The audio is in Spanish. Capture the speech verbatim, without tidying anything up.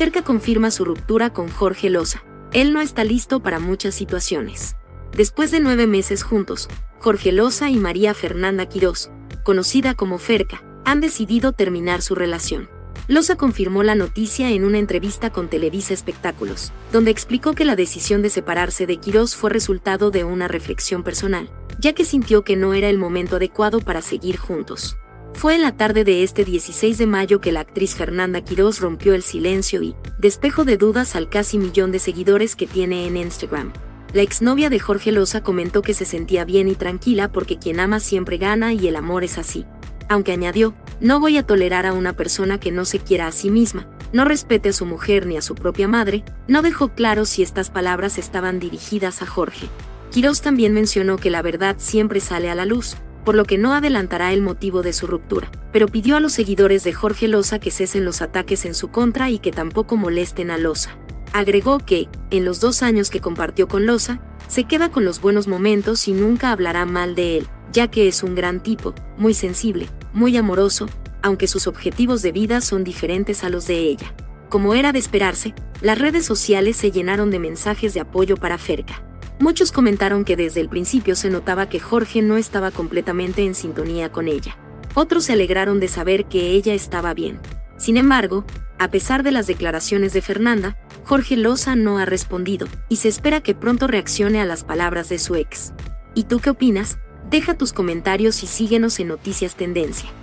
Ferka confirma su ruptura con Jorge Loza. Él no está listo para muchas situaciones. Después de nueve meses juntos, Jorge Loza y María Fernanda Quirós, conocida como Ferka, han decidido terminar su relación. Loza confirmó la noticia en una entrevista con Televisa Espectáculos, donde explicó que la decisión de separarse de Quirós fue resultado de una reflexión personal, ya que sintió que no era el momento adecuado para seguir juntos. Fue en la tarde de este dieciséis de mayo que la actriz Fernanda Quirós rompió el silencio y despejó de dudas al casi millón de seguidores que tiene en Instagram. La exnovia de Jorge Loza comentó que se sentía bien y tranquila porque quien ama siempre gana y el amor es así. Aunque añadió, no voy a tolerar a una persona que no se quiera a sí misma, no respete a su mujer ni a su propia madre, no dejó claro si estas palabras estaban dirigidas a Jorge. Quirós también mencionó que la verdad siempre sale a la luz, por lo que no adelantará el motivo de su ruptura, pero pidió a los seguidores de Jorge Loza que cesen los ataques en su contra y que tampoco molesten a Loza. Agregó que, en los dos años que compartió con Loza, se queda con los buenos momentos y nunca hablará mal de él, ya que es un gran tipo, muy sensible, muy amoroso, aunque sus objetivos de vida son diferentes a los de ella. Como era de esperarse, las redes sociales se llenaron de mensajes de apoyo para Ferka. Muchos comentaron que desde el principio se notaba que Jorge no estaba completamente en sintonía con ella. Otros se alegraron de saber que ella estaba bien. Sin embargo, a pesar de las declaraciones de Fernanda, Jorge Loza no ha respondido, y se espera que pronto reaccione a las palabras de su ex. ¿Y tú qué opinas? Deja tus comentarios y síguenos en Noticias Tendencia.